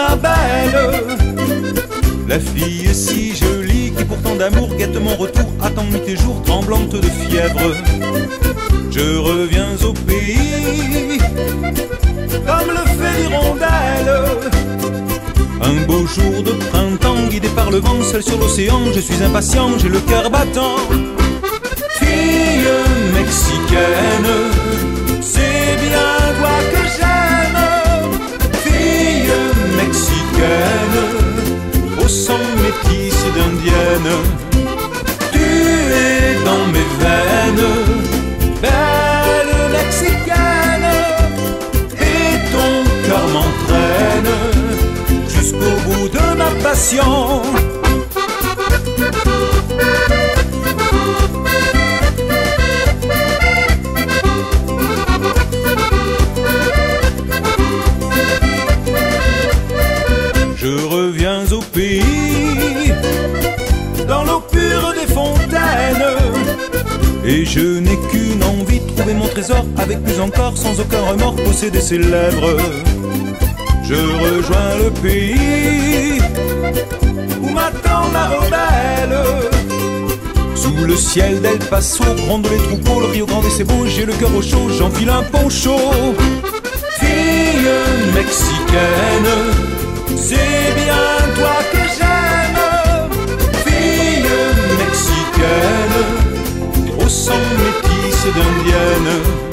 ma belle. La fille est si jolie qui pourtant d'amour guette mon retour, attend nuit et jour, tremblante de fièvre. Je reviens au pays, comme le fait l'hirondelle. Un beau jour de printemps, guidé par le vent, seul sur l'océan, je suis impatient, j'ai le cœur battant. Fille mexicaine, c'est bien toi que j'aime. Fille mexicaine, au sang métis d'indienne. Tu es dans mes veines, belle mexicaine, et ton cœur m'entraîne jusqu'au bout de ma passion. Je reviens au pays, dans l'eau pure des fontaines, et je n'ai qu'une envie, de trouver mon trésor, avec plus encore, sans aucun remords, posséder ses lèvres. Je rejoins le pays où m'attend la rebelle. Sous le ciel d'El Paso, grondent les troupeaux, le Rio Grande c'est beau, j'ai le cœur au chaud, j'enfile un poncho. Fille mexicaine, c'est bien toi que j'aime. Fille mexicaine, au sang métis d'indienne.